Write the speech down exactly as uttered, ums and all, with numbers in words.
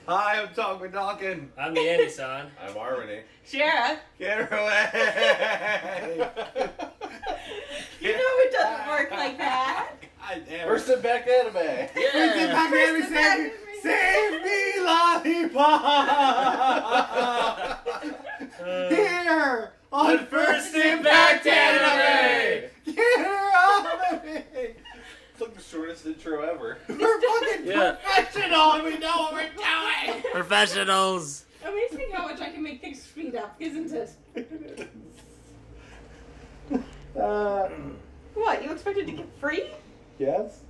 Hi, I'm Talk Talking. I'm the Andy-san. I'm Harmony. Shara. Get her away! You know it doesn't work like that. God damn it. First and back anime. Yeah. First and back anime, save me, save me, Lollipop! Here on First Impact Anime! Get her off of me! It's like the shortest intro ever. We're fucking Yeah. professional and we know what we're doing! Professionals. Amazing how much I can make things speed up, isn't it? Uh, What, you expected to get free? yes?